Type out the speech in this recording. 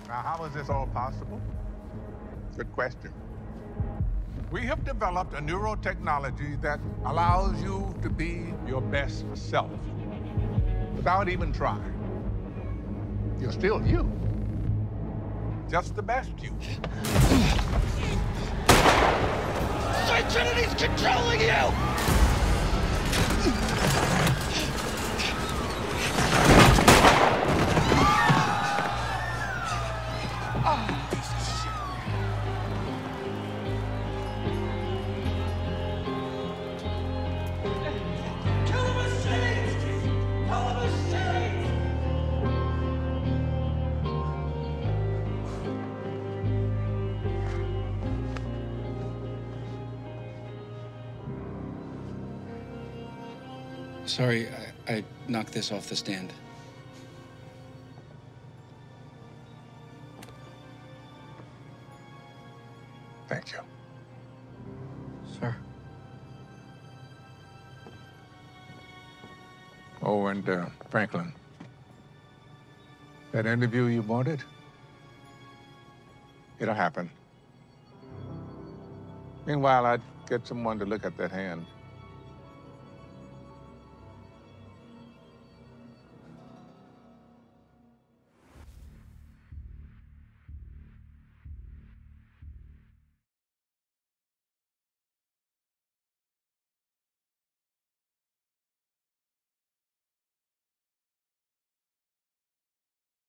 Now, how is this all possible? Good question. We have developed a neurotechnology that allows you to be your best self without even trying. You're still you. Just the best you. Sir Trinity's controlling you! Sorry, I knocked this off the stand. Thank you. Sir. Oh, and Franklin, that interview you wanted, it'll happen. Meanwhile, I'd get someone to look at that hand.